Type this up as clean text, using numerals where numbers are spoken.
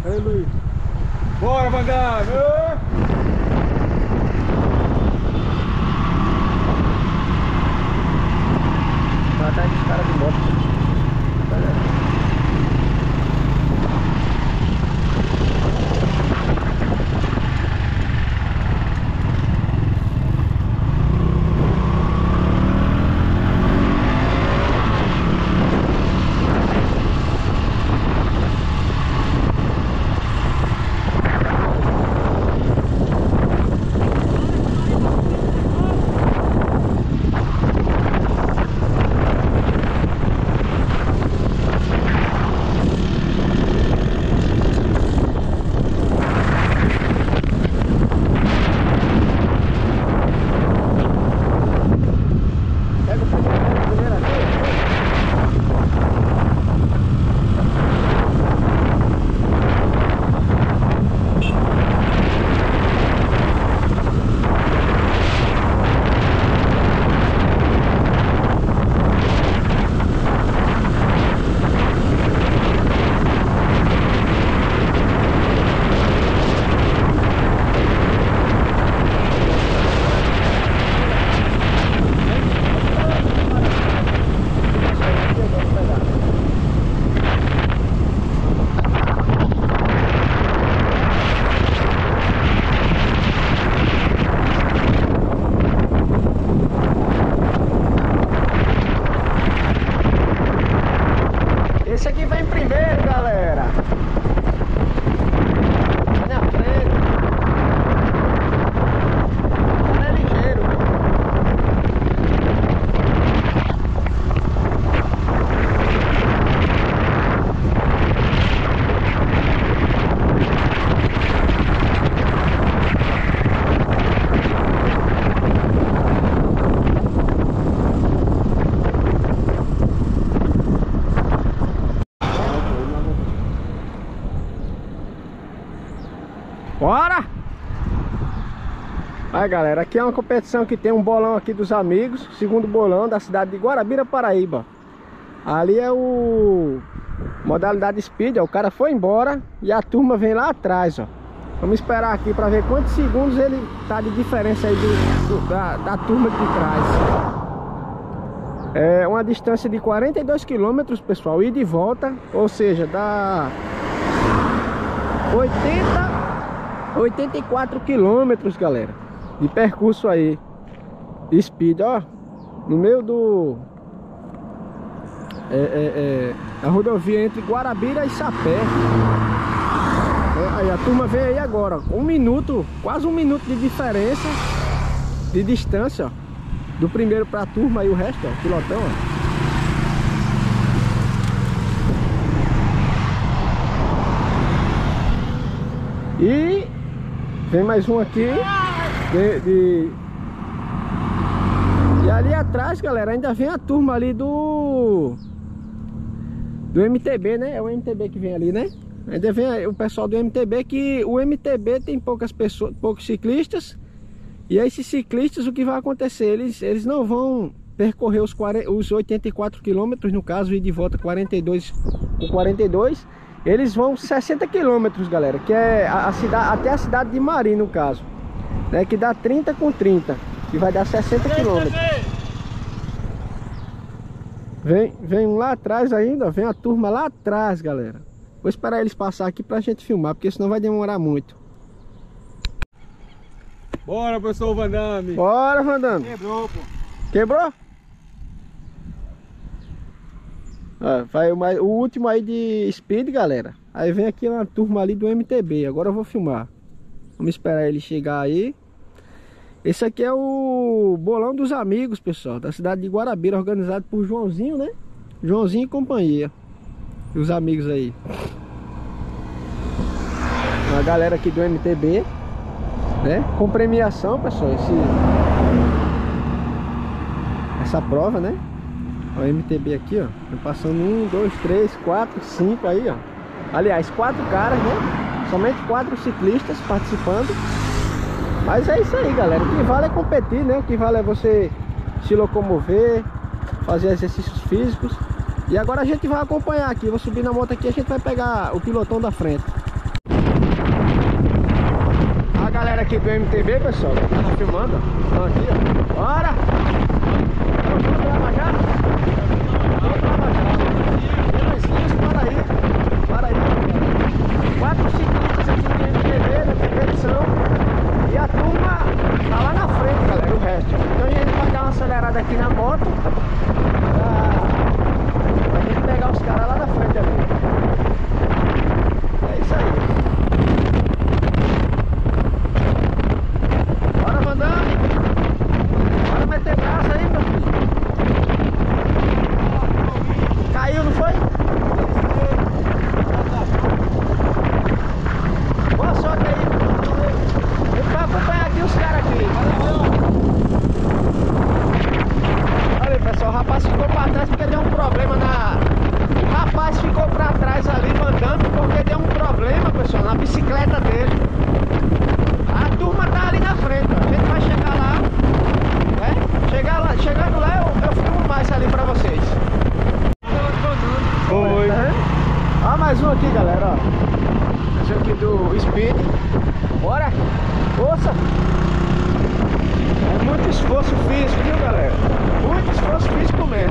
Cadê o Luiz? Bora, Vandame! Tá atrás dos caras de moto. Esse aqui vem primeiro, galera. Tá na frente. Tá ligeiro. Bora! Aí, galera, aqui é uma competição que tem um bolão aqui dos amigos. Segundo bolão da cidade de Guarabira, Paraíba. Ali é o modalidade speed, ó. O cara foi embora e a turma vem lá atrás, ó. Vamos esperar aqui para ver quantos segundos ele tá de diferença aí da turma de trás. É uma distância de 42 km, pessoal, ida e de volta. Ou seja, dá 84 quilômetros, galera, de percurso aí, speed, ó, no meio do a rodovia entre Guarabira e Sapé. Aí a turma vem aí agora, ó, 1 minuto, quase 1 minuto de diferença de distância, ó, do primeiro para a turma e o resto, ó, pilotão, ó. E vem mais um aqui e ali atrás, galera, ainda vem a turma ali do MTB, né? É o MTB que vem ali, né? Ainda vem o pessoal do MTB, que o MTB tem poucas pessoas, poucos ciclistas. E esses ciclistas, o que vai acontecer? Eles não vão percorrer os 84 quilômetros, no caso, e de volta 42 com 42. Eles vão 60 quilômetros, galera, que é a cidade, até a cidade de Mari, no caso, né, que dá 30 com 30, que vai dar 60 quilômetros. Vem um lá atrás ainda, vem a turma lá atrás, galera. Vou esperar eles passar aqui pra gente filmar, porque senão vai demorar muito. Bora, professor Vandame! Bora, Vandame! Quebrou, pô! Quebrou? Vai o último aí de speed, galera. Aí vem aqui uma turma ali do MTB. Agora eu vou filmar. Vamos esperar ele chegar aí. Esse aqui é o bolão dos amigos, pessoal, da cidade de Guarabira, organizado por Joãozinho, né? Joãozinho e companhia. E os amigos aí. A galera aqui do MTB, né? Com premiação, pessoal, essa prova, né? O MTB aqui, ó, passando 1, 2, 3, 4, 5 aí, ó. Aliás, 4 caras, né? Somente 4 ciclistas participando. Mas é isso aí, galera. O que vale é competir, né? O que vale é você se locomover, fazer exercícios físicos. E agora a gente vai acompanhar aqui. Vou subir na moto aqui, a gente vai pegar o pilotão da frente. galera aqui do MTB, pessoal, que tá filmando. Estão aqui, ó. Bora! Vamos trabalhar? Vamos trabalhar. Isso, para aí. 4 ciclistas aqui do MTB, na competição. E a turma tá lá na frente, galera, o resto. Então a gente vai dar uma acelerada aqui na moto pra gente pegar os caras lá na frente ali. É isso aí. Bora, Vandame. Bora meter braço aí, meu filho. Caiu, não foi? Boa sorte aí. Ele vai acompanhar aqui os caras aqui. Olha aí, pessoal, o rapaz ficou pra trás porque deu um problema na... O rapaz ficou pra trás ali, Vandame, porque deu um problema, pessoal, na bicicleta dele. A turma tá ali na frente, ó. A gente vai chegar lá, né? Chegando lá eu filmo mais ali pra vocês. Oi. Ó, mais um aqui, galera, ó. Mais um aqui do Speed. Bora! Força! É muito esforço físico, viu, galera? Muito esforço físico mesmo.